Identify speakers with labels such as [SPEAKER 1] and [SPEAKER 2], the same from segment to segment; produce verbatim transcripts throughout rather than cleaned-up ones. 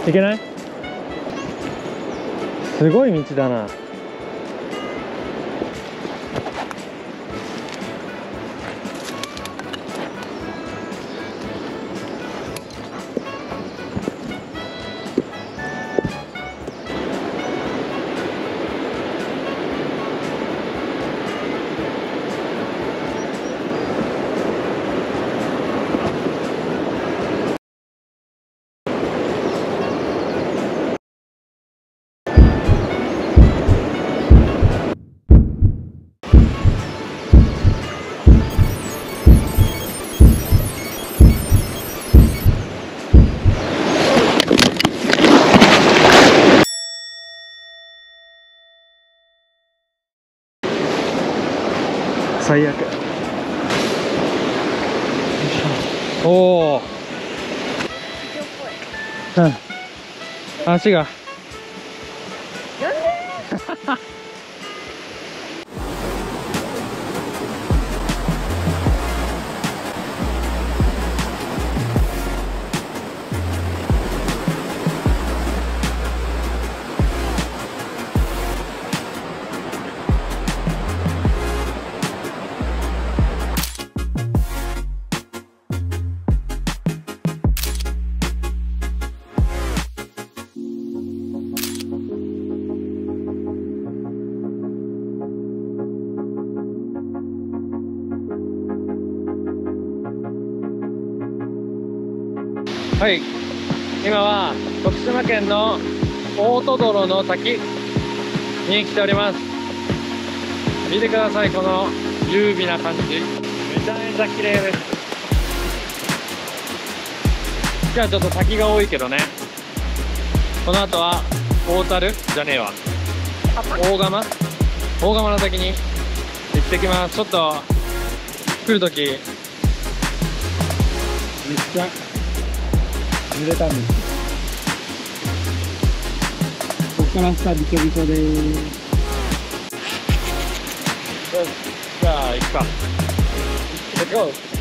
[SPEAKER 1] いけない？すごい道だな。最悪。おお。うん。足が。はい、今は徳島県の大戸泥の滝に来ております。見てください、この優美な感じ。めちゃめちゃ綺麗です。今日はちょっと滝が多いけどね。この後は大樽じゃねえわ、大釜大釜の滝に行ってきます。ちょっと来るときめっちゃ濡れたんです。ここから下びちょびちょでーす。よし、じゃあ行くか。レッツゴー。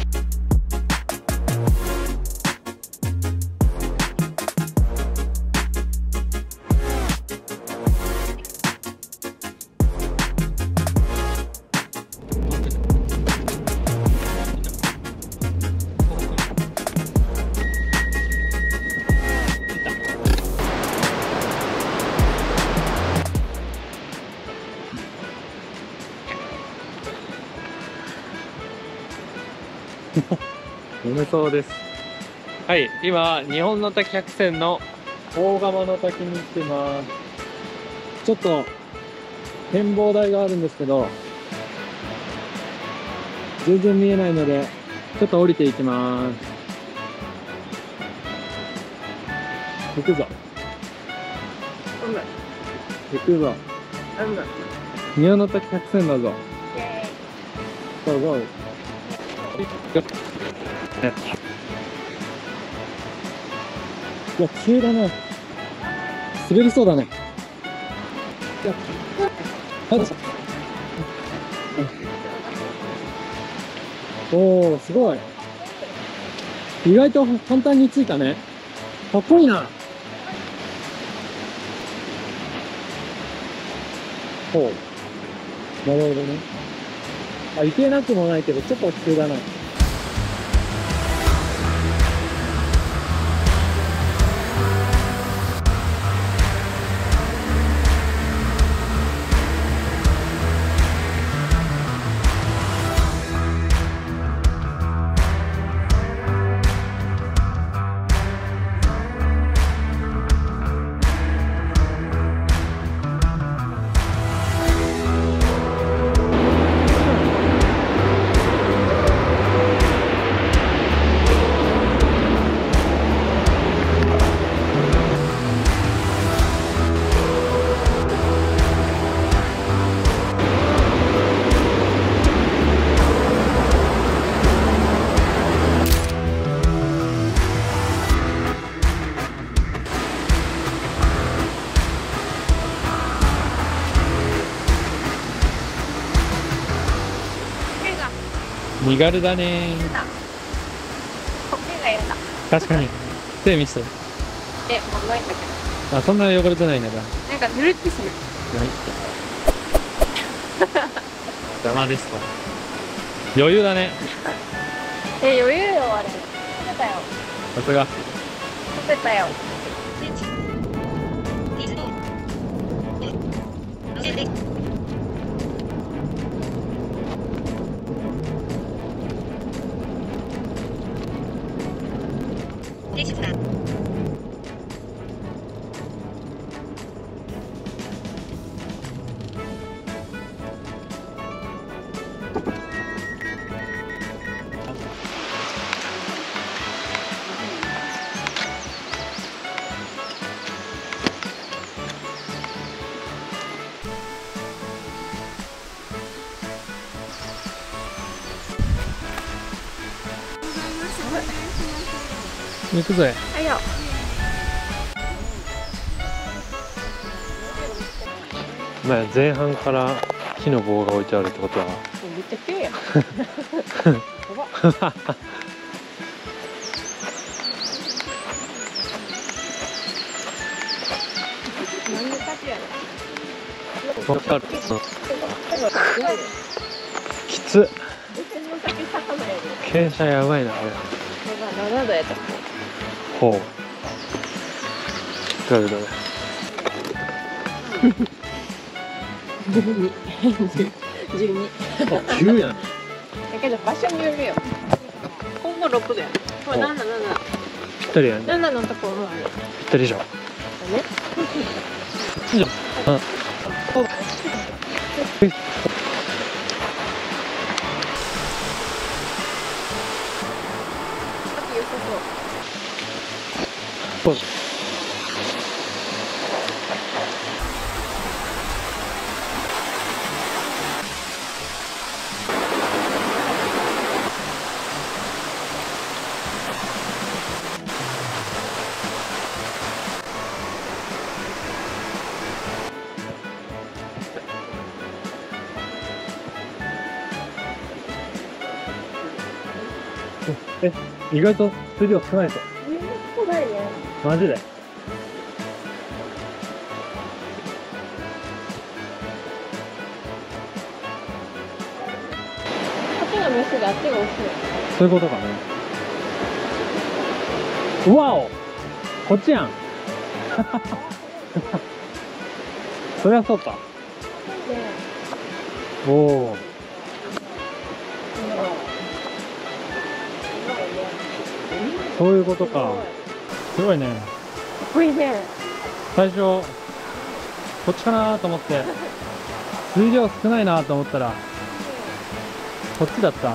[SPEAKER 1] 飲めそうです。はい、今日本の滝百選の大釜の滝に来てます。ちょっと展望台があるんですけど全然見えないのでちょっと降りていきます。行くぞ行くぞ。日本の滝百選だぞ。ゴーゴー。いや、急だな。滑りそうだね。いや、おお、すごい。意外と簡単についたね。かっこいいな。ほう。なるほどね。あ、行けなくもないけど、ちょっと急だな。身軽だねー。確かに手見せて。
[SPEAKER 2] て重いんだけど。
[SPEAKER 1] あ、そんな汚れてないんだ。
[SPEAKER 2] なんかぬるってする。
[SPEAKER 1] 邪魔ですと。余裕だね。
[SPEAKER 2] え、余裕よあれ。食べたよ。
[SPEAKER 1] さすが。
[SPEAKER 2] 食べたよ。
[SPEAKER 1] 行くぜ。
[SPEAKER 2] はいよ。
[SPEAKER 1] まあ前半から木の棒が置いてあるってことは。
[SPEAKER 2] めっちゃ急やん。なんで先やろ。
[SPEAKER 1] わかる。きつ。傾斜やばいなあれ。
[SPEAKER 2] ななどやったっ
[SPEAKER 1] ほう。どれどれ。
[SPEAKER 2] け？じゅうに。
[SPEAKER 1] あ、急やん。
[SPEAKER 2] だけど場所によるよ。今後ろくだよ。これなななな。
[SPEAKER 1] ぴったりやんね。
[SPEAKER 2] ななのところもある。
[SPEAKER 1] ぴったりじゃん。
[SPEAKER 2] ね。
[SPEAKER 1] じゃあ。そう。え、意外と水量少ないぞ。
[SPEAKER 2] そうだよね。
[SPEAKER 1] マジで。
[SPEAKER 2] こっちがメスであっちがオスよ。
[SPEAKER 1] そういうことかね。うわお、こっちやん。そりゃそうか。おお。そういうことか。すごいね。
[SPEAKER 2] かっこいいね。
[SPEAKER 1] 最初こっちかなと思って水量少ないなと思ったらこっちだった。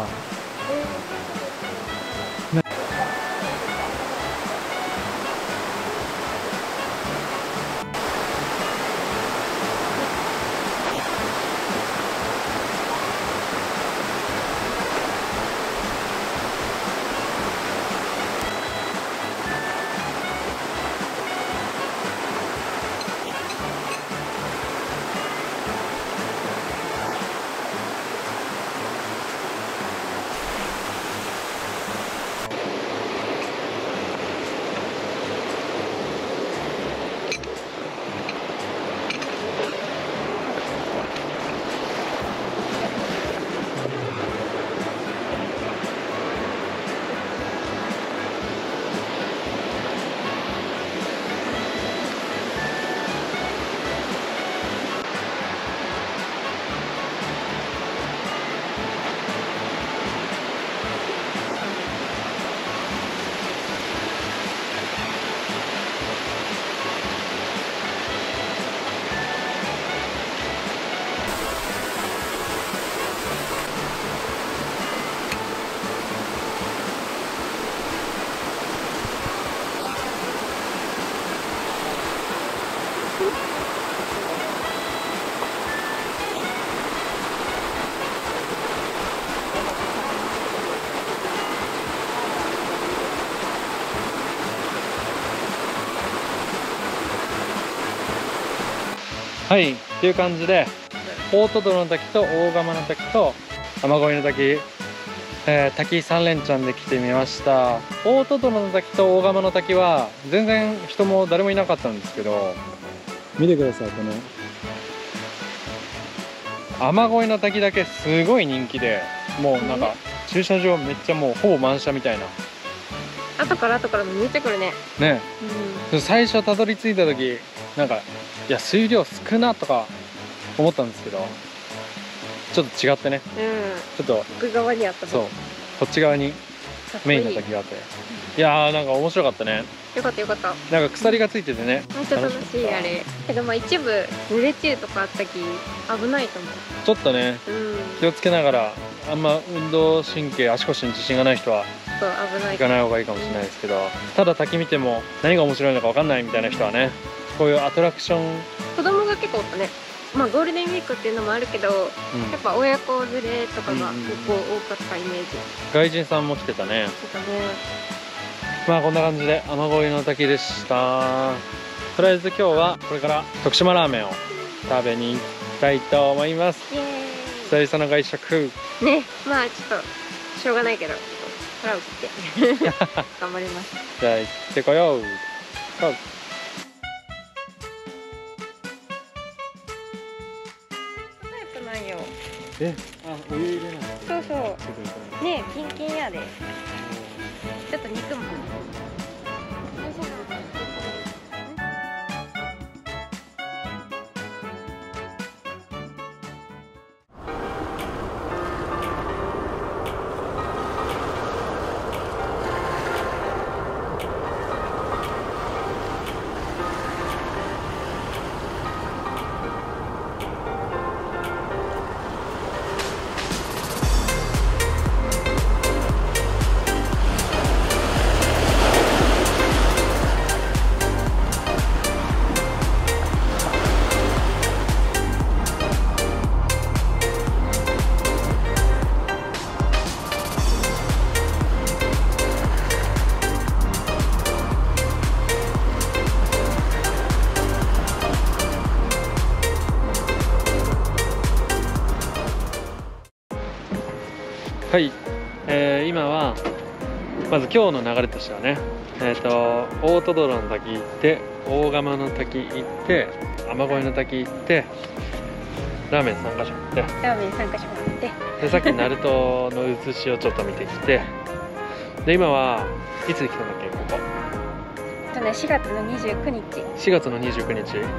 [SPEAKER 1] はい、っていう感じで大トドロの滝と大釜の滝と雨乞いの滝えー、滝さん連チャンで来てみました。大トトロの滝と大釜の滝は全然人も誰もいなかったんですけど、見てください、この雨乞いの滝だけすごい人気で、もうなんか駐車場めっちゃもうほぼ満車みたいな。
[SPEAKER 2] 後から後からめっちゃ来るね。
[SPEAKER 1] ね、
[SPEAKER 2] うん、
[SPEAKER 1] 最初たどり着いた時なんかいや水量少なとか思ったんですけど、ちょっと違ってね、うん、ちょっと
[SPEAKER 2] 奥側にあった。
[SPEAKER 1] そう、こっち側にメインの滝があって、いやーなんか面白かったね。
[SPEAKER 2] よかったよかった。
[SPEAKER 1] なんか鎖がついててね、
[SPEAKER 2] めっちゃ楽しいあれ。けどまあ一部濡れ中とかあったき危ないと思う。
[SPEAKER 1] ちょっとね、うん、気をつけながら、あんま運動神経足腰に自信がない人は
[SPEAKER 2] そう危ない、
[SPEAKER 1] 行かない方がいいかもしれないですけど、ただ滝見ても何が面白いのか分かんないみたいな人はね、こういうアトラクション、
[SPEAKER 2] 子供が結構おったね。まあゴールデンウィークっていうのもあるけど、うん、やっぱ親子連れとかが結構多かったイメージ。
[SPEAKER 1] 外人さんも来てたね。
[SPEAKER 2] 来てたね。
[SPEAKER 1] まあこんな感じで雨乞いの滝でした。とりあえず今日はこれから徳島ラーメンを食べに行きたいと思います。
[SPEAKER 2] イエーイ。
[SPEAKER 1] 久々の外食
[SPEAKER 2] ね。まあちょっとしょうがないけど腹を切って頑張ります。
[SPEAKER 1] じゃあ行ってこよう。え、あ、お湯入れない。
[SPEAKER 2] そうそう。ね、キンキンやで。ちょっと肉も。
[SPEAKER 1] はい、えー、今はまず今日の流れとしてはね、えーと大トドロの滝行って、大釜の滝行って、雨乞いの滝行って、ラーメンさんかしょ行って、
[SPEAKER 2] ラーメンさんかしょ行って、
[SPEAKER 1] でさっき鳴門の写しをちょっと見てきて、で今はいつに来たんだっけ、ここ。
[SPEAKER 2] とね、しがつのにじゅうくにち。
[SPEAKER 1] しがつのにじゅうくにち、うん、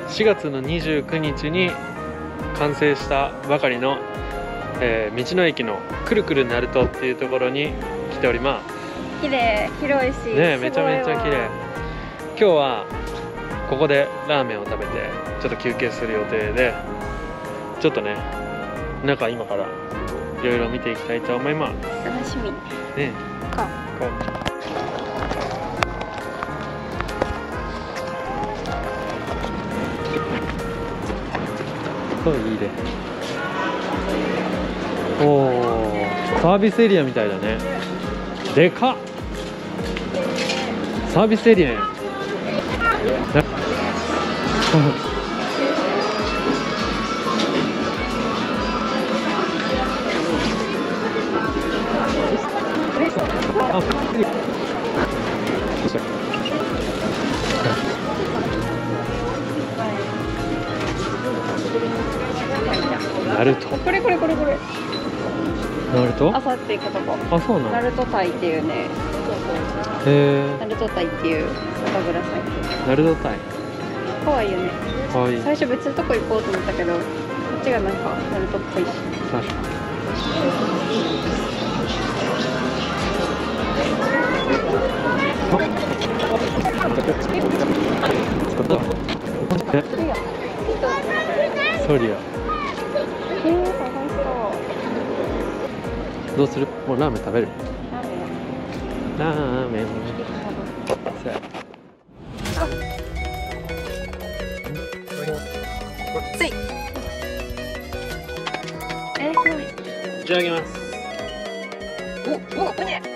[SPEAKER 1] しがつのにじゅうくにちに完成したばかりの、えー、道の駅のくるくる鳴門っていうところに来ております。
[SPEAKER 2] 綺麗、広いし
[SPEAKER 1] ね、めちゃめちゃ綺麗。今日はここでラーメンを食べてちょっと休憩する予定で、ちょっとね中今からいろいろ見ていきたいと思います。
[SPEAKER 2] 楽しみ
[SPEAKER 1] ね。
[SPEAKER 2] こう
[SPEAKER 1] こうそう、いいね。おお、サービスエリアみたいだね。でかっ。サービスエリアやん。ナルト。
[SPEAKER 2] これこれこれこれ。
[SPEAKER 1] ナルト？
[SPEAKER 2] あさって行くとこ。
[SPEAKER 1] あ、そうなの。
[SPEAKER 2] ナルトタイっていうね。
[SPEAKER 1] へえ。
[SPEAKER 2] ナルトタイっていう酒蔵さん。
[SPEAKER 1] ナルトタイ。
[SPEAKER 2] 可愛いよね。
[SPEAKER 1] 可愛い。
[SPEAKER 2] 最初別のとこ行こうと思ったけど、こっちがなんかナルトっぽいし。
[SPEAKER 1] 確かに。ソリア。
[SPEAKER 2] えー、楽しそう。
[SPEAKER 1] どうする？もうラーメン食べる？
[SPEAKER 2] ラーメン。
[SPEAKER 1] ラーメン。
[SPEAKER 2] つい。えー、
[SPEAKER 1] いただきます。
[SPEAKER 2] お、お、おね。